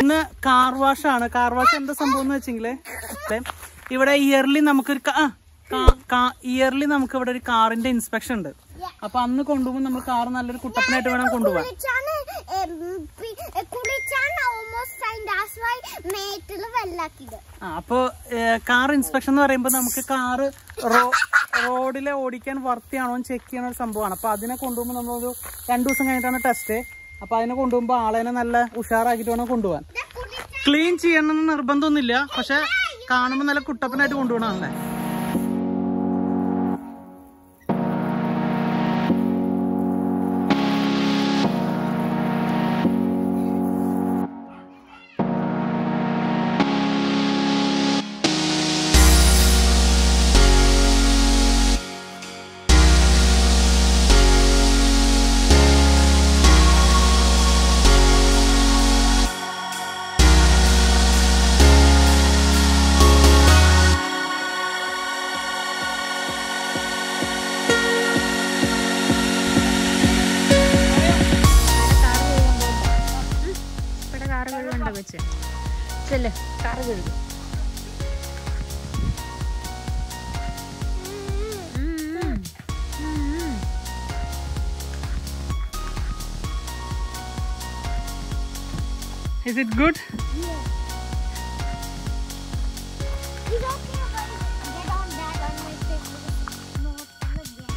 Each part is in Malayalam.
ഇന്ന് കാർ വാഷ് ആണ്. കാർ വാഷ് എന്താ സംഭവം എന്ന് വെച്ചെങ്കില് ഇവിടെ ഇയർലി നമുക്കൊരു ഇവിടെ ഒരു കാറിന്റെ ഇൻസ്പെക്ഷൻ ഉണ്ട്. അപ്പൊ അന്ന് കൊണ്ടുപോകുമ്പോൾ നമ്മൾ കാർ നല്ലൊരു കുട്ടപ്പനായിട്ട് വേണം കൊണ്ടുപോകാൻ. അപ്പൊ കാർ ഇൻസ്പെക്ഷൻ എന്ന് പറയുമ്പോ നമുക്ക് കാറ് റോഡിലെ ഓടിക്കാൻ വർത്തിയാണോ ചെക്ക് ചെയ്യണ ഒരു സംഭവമാണ്. അപ്പൊ അതിനെ കൊണ്ടുപോകുമ്പോൾ നമ്മളൊരു 2 ദിവസം കഴിഞ്ഞിട്ടാണ് ടെസ്റ്റ്. അപ്പൊ അതിനെ കൊണ്ടുപോകുമ്പോ ആളെന്നെ നല്ല ഉഷാറാക്കിട്ട് വേണം കൊണ്ടുപോകാൻ. ക്ലീൻ ചെയ്യണമെന്ന് നിർബന്ധമൊന്നുമില്ല, പക്ഷെ കാണുമ്പോൾ നല്ല കുട്ടപ്പനായിട്ട് കൊണ്ടുപോകണല്ലേ. Is it good? Yeah. It's okay if I get on that on my face because it's not again.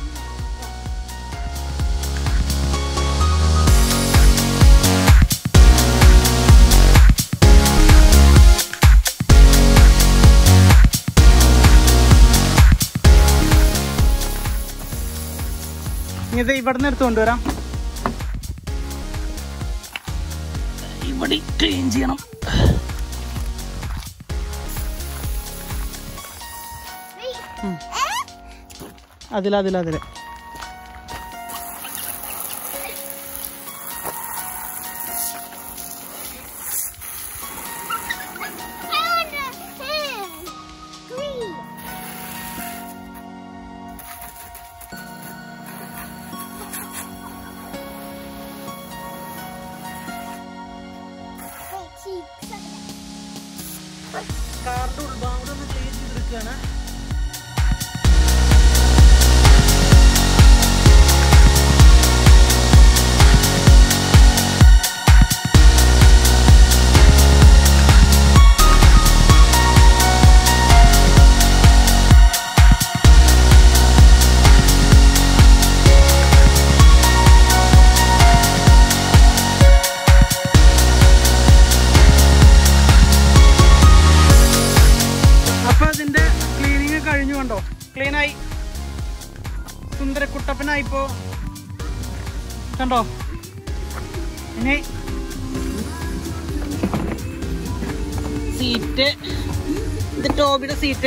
ഇത് ഇവിടെ എടുത്തു കൊണ്ടുവരാം. ഇവിടെ ക്ലീൻ ചെയ്യണം. അതിലെ കാറിന്റെ ഉൾഭാഗം ഒന്ന് ക്ലീൻ ചെയ്തെടുക്കുകയാണ്. ക്ലീനായി സുന്ദര കുട്ടപ്പനായിപ്പോ കണ്ടോ. ഇനി സീറ്റ്, ഇത് ടോബിയുടെ സീറ്റ്.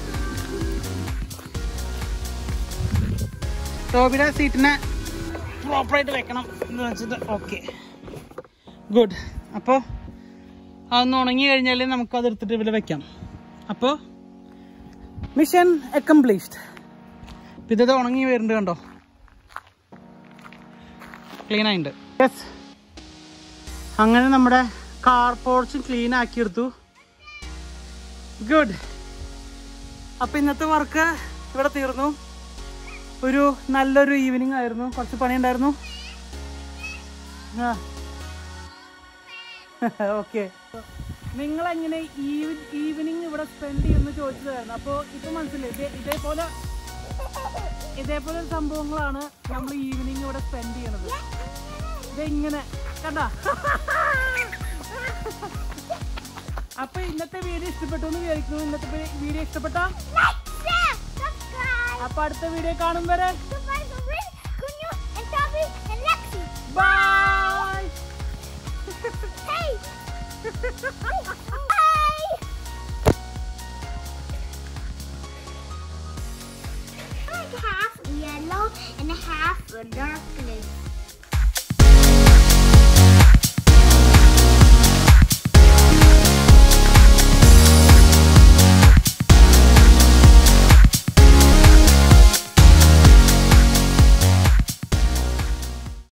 ടോബിയുടെ സീറ്റിനെ പ്രോപ്പറായിട്ട് വെക്കണം എന്ന് വെച്ചിട്ട്. Okay, good. അപ്പോൾ അതൊന്ന് ഉണങ്ങി കഴിഞ്ഞാൽ നമുക്കത് എടുത്തിട്ട് ഇവിടെ വെക്കാം. അപ്പോൾ മിഷൻ അക്കംപ്ലീഷ്ഡ്. ഇത് ഉണങ്ങി വരുന്നുണ്ട് കണ്ടോ, ക്ലീൻ ആയിട്ടുണ്ട്. യെസ്, അങ്ങനെ നമ്മുടെ കാർ പോർച്ചും ക്ലീൻ ആക്കിയെടുത്തു. ഗുഡ്. അപ്പം ഇന്നത്തെ വർക്ക് ഇവിടെ തീർന്നു. ഒരു നല്ലൊരു ഈവനിങ് ആയിരുന്നു. കുറച്ച് പണിയുണ്ടായിരുന്നു. ഓക്കെ, നിങ്ങളെങ്ങനെ ഈവനിങ് ഇവിടെ സ്പെൻഡ് ചെയ്യുമെന്ന് ചോദിച്ചതായിരുന്നു. അപ്പോൾ ഇപ്പം മനസ്സിലായി, ഇതേപോലെ സംഭവങ്ങളാണ് നമ്മൾ ഈവനിങ് ഇവിടെ സ്പെൻഡ് ചെയ്യണത്. ഇതെങ്ങനെ കണ്ട. അപ്പൊ ഇന്നത്തെ വീഡിയോ ഇഷ്ടപ്പെട്ടു എന്ന് വിചാരിക്കുന്നു. ഇന്നത്തെ വീഡിയോ ഇഷ്ടപ്പെട്ടോ? അപ്പൊ അടുത്ത വീഡിയോ കാണും വരെ bye. Half yellow and half darkness.